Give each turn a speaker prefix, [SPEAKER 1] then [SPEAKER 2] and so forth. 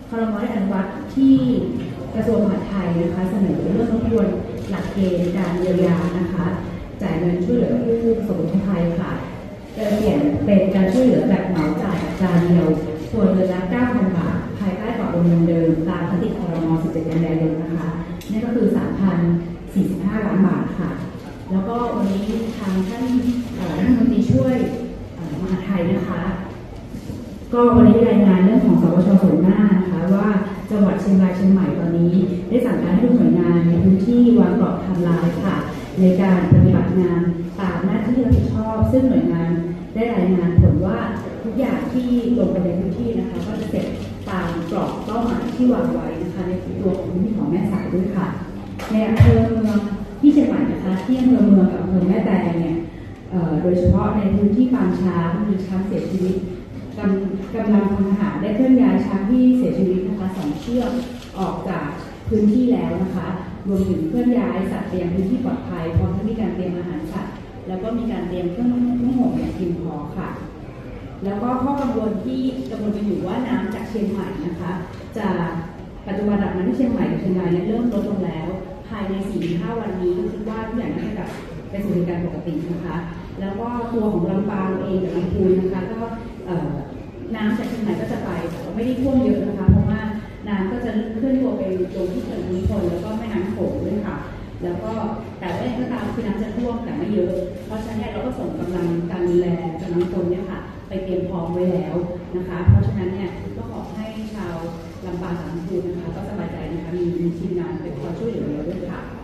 [SPEAKER 1] ครม.ได้อนุมัติที่กระทรวงมหาดไทยนะคะเสนอเรื่องทบทวนหลักเกณฑ์การเยียวยานะคะจ่ายเงินช่วยเหลือผู้ประสบอุทกภัยค่ะจะเปลี่ยนเป็นการช่วยเหลือแบบเหมาจ่ายอัตราเดียวส่วนเดือนละ 9,000 บาทภายใต้กรอบวงเงินเดิมตามมติครม. 17 กันยายนนะคะนี่ก็คือ 3,045 ล้านบาทค่ะแล้วก็วันนี้ทางท่านรัฐมนตรีช่วยมหาดไทยนะคะก็วันนี้รายงานเรื่องของสวช.ส่วนหน้านะคะว่าจังหวัดเชียงรายเชียงใหม่ตอนนี้ได้สั่งการให้ทุกหน่วยงานในพื้นที่วางกรอบไทม์ไลน์ค่ะในการปฏิบัติงานตามหน้าที่รับผิดชอบซึ่งหน่วยงานได้รายงานผลว่าทุกอย่างที่ลงไปในพื้นที่นะคะก็จะเสร็จตามกรอบเป้าหมายที่วางไว้นะคะในตัวของพื้นที่ของแม่สายด้วยค่ะในอำเภอเมืองที่เชียงใหม่นะคะที่อำเภอเมืองกับอำเภอแม่แตงเนี่ยโดยเฉพาะในพื้นที่ปางช้างมีช้างเสียชีวิตกำลังพลทหารได้เคลื่อนย้ายช้างที่เสียชีวิตนะคะ2 เชือกออกจากพื้นที่แล้วนะคะรวมถึงเคลื่อนย้ายสัตว์ไปยังพื้นที่ปลอดภัยพร้อมทั้งมีการเตรียมอาหารสัตว์แล้วก็มีการเตรียมเครื่องนุ่งห่มอย่างเพียงพอค่ะแล้วก็ข้อกังวลที่กังวลกันอยู่ว่าน้ำจากเชียงใหม่นะคะจะปัจจุบันระดับน้ำที่เชียงใหม่กับเชียงรายเริ่มลดลงแล้วภายใน 4-5 วันนี้คิดว่าทุกอย่างน่าจะกลับไปสู่เหตุการณ์ปกตินะคะแล้วก็ตัวของลำปางเองกับลำพูนนะคะก็น้ำจากเชียงใหม่ก็จะไปแต่ว่าไม่ได้ท่วมเยอะนะคะเพราะว่าน้ำก็จะเคลื่อนตัวไปตรงที่เขื่อนภูมิพลแล้วก็แม่น้ำโขงด้วยค่ะแล้วก็แต่ว่าก็ตามคือน้ำจะท่วมแต่ไม่เยอะเพราะฉะนั้นเราก็ส่งกำลังการดูแลกำลังคนเนี่ยค่ะไปเตรียมพร้อมไว้แล้วนะคะเพราะฉะนั้นเนี่ยก็ขอให้ชาวลำปางกับลำพูนนะคะก็สบายใจนะคะมีทีมงานไปคอยช่วยเหลือเราด้วยค่ะ